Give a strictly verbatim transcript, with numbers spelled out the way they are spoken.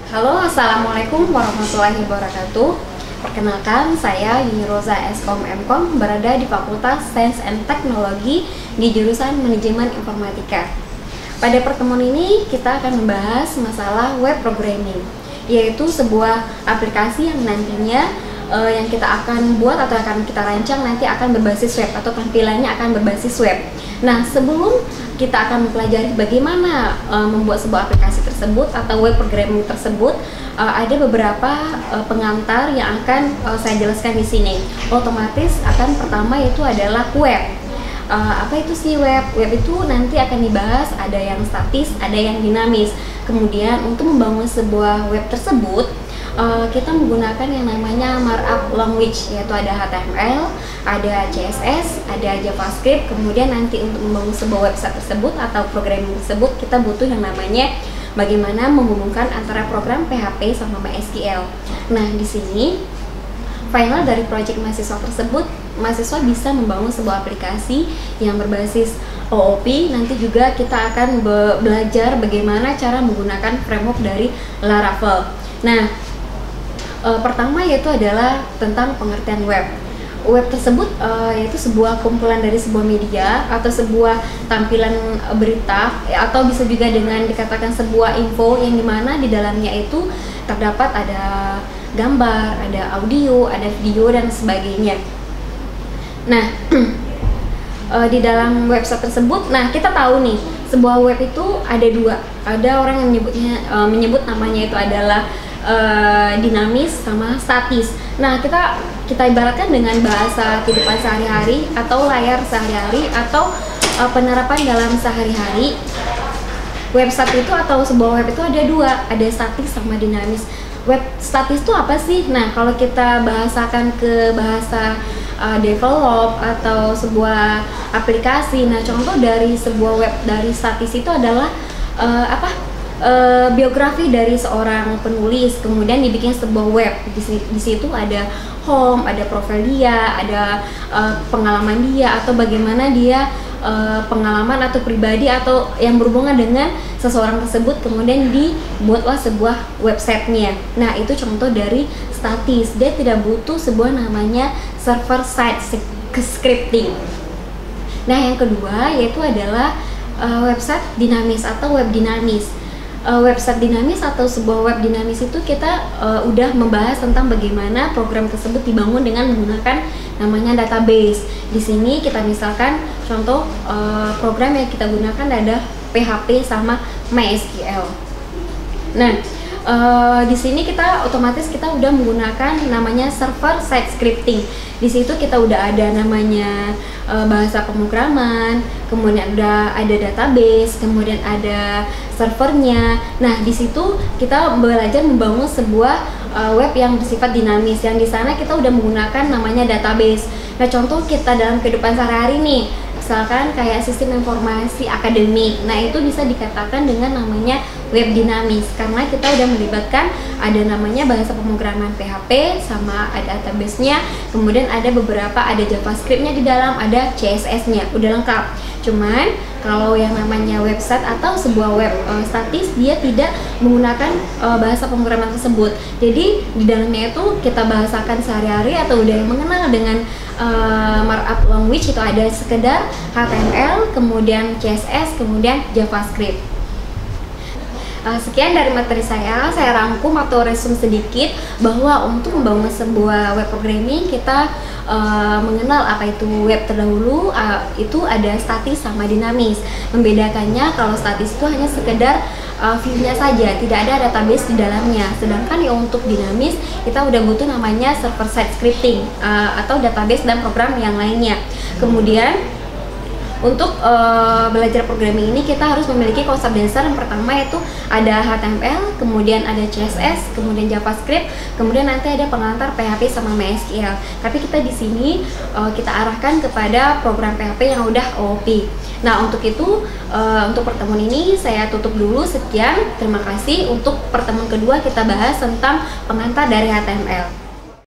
Halo, Assalamualaikum warahmatullahi wabarakatuh. Perkenalkan, saya Yuni Roza Eskom Mkom, berada di Fakultas Sains and Teknologi di jurusan Manajemen Informatika. Pada pertemuan ini kita akan membahas masalah web programming, yaitu sebuah aplikasi yang nantinya uh, yang kita akan buat atau akan kita rancang nanti akan berbasis web atau tampilannya akan berbasis web. Nah, sebelum kita akan mempelajari bagaimana uh, membuat sebuah aplikasi tersebut atau web programming tersebut, uh, ada beberapa uh, pengantar yang akan uh, saya jelaskan di sini. Otomatis akan pertama yaitu adalah web. Uh, apa itu sih web? Web itu nanti akan dibahas, ada yang statis, ada yang dinamis. Kemudian untuk membangun sebuah web tersebut, Uh, kita menggunakan yang namanya markup language, yaitu ada H T M L, ada C S S, ada JavaScript. Kemudian nanti untuk membangun sebuah website tersebut atau programming tersebut, kita butuh yang namanya bagaimana menghubungkan antara program P H P sama MySQL. Nah, di sini final dari proyek mahasiswa tersebut, mahasiswa bisa membangun sebuah aplikasi yang berbasis O O P. Nanti juga kita akan be belajar bagaimana cara menggunakan framework dari Laravel. Nah, Uh, pertama yaitu adalah tentang pengertian web. Web tersebut uh, yaitu sebuah kumpulan dari sebuah media atau sebuah tampilan berita, atau bisa juga dengan dikatakan sebuah info yang dimana di dalamnya itu terdapat ada gambar, ada audio, ada video dan sebagainya. Nah, uh, di dalam website tersebut, nah kita tahu nih sebuah web itu ada dua. Ada orang yang menyebutnya uh, menyebut namanya itu adalah Uh, dinamis sama statis. Nah, kita kita ibaratkan dengan bahasa kehidupan sehari-hari atau layar sehari-hari atau uh, penerapan dalam sehari-hari. Website itu atau sebuah web itu ada dua, ada statis sama dinamis. Web statis itu apa sih? Nah, kalau kita bahasakan ke bahasa uh, develop atau sebuah aplikasi, nah contoh dari sebuah web dari statis itu adalah uh, apa? Uh, biografi dari seorang penulis, kemudian dibikin sebuah web. Di, di situ ada home, ada profil dia, ada uh, pengalaman dia atau bagaimana dia uh, pengalaman atau pribadi atau yang berhubungan dengan seseorang tersebut, kemudian dibuatlah sebuah websitenya. Nah, itu contoh dari statis. Dia tidak butuh sebuah namanya server side scripting. Nah, yang kedua yaitu adalah uh, website dinamis atau web dinamis. Uh, website dinamis atau sebuah web dinamis itu kita uh, udah membahas tentang bagaimana program tersebut dibangun dengan menggunakan namanya database. Di sini kita misalkan contoh uh, program yang kita gunakan ada P H P sama MySQL. Nah, uh, di sini kita otomatis kita udah menggunakan namanya server side scripting. Di situ kita udah ada namanya uh, bahasa pemrograman, kemudian udah ada database, kemudian ada servernya. Nah, di situ kita belajar membangun sebuah uh, web yang bersifat dinamis. Yang di sana kita udah menggunakan namanya database. Nah, contoh kita dalam kehidupan sehari-hari nih, misalkan kayak sistem informasi akademik. Nah, itu bisa dikatakan dengan namanya web dinamis karena kita udah melibatkan ada namanya bahasa pemrograman P H P sama ada database-nya, kemudian ada beberapa ada JavaScript-nya di dalam, ada C S S-nya, udah lengkap. Cuman kalau yang namanya website atau sebuah web uh, statis, dia tidak menggunakan uh, bahasa pemrograman tersebut. Jadi di dalamnya itu kita bahasakan sehari-hari atau udah mengenal dengan uh, markup language, itu ada sekedar H T M L, kemudian C S S, kemudian JavaScript. Uh, sekian dari materi saya, saya rangkum atau resume sedikit bahwa untuk membangun sebuah web programming kita uh, mengenal apa itu web terdahulu, uh, itu ada statis sama dinamis. Membedakannya kalau statis itu hanya sekedar uh, view-nya saja, tidak ada database di dalamnya. Sedangkan ya untuk dinamis kita udah butuh namanya server side scripting uh, atau database dan program yang lainnya. Kemudian untuk uh, belajar programming ini kita harus memiliki konsep dasar. Yang pertama yaitu ada H T M L, kemudian ada C S S, kemudian JavaScript, kemudian nanti ada pengantar P H P sama MySQL. Tapi kita di sini uh, kita arahkan kepada program P H P yang udah O O P. Nah, untuk itu uh, untuk pertemuan ini saya tutup dulu. Sekian, terima kasih. Untuk pertemuan kedua kita bahas tentang pengantar dari H T M L.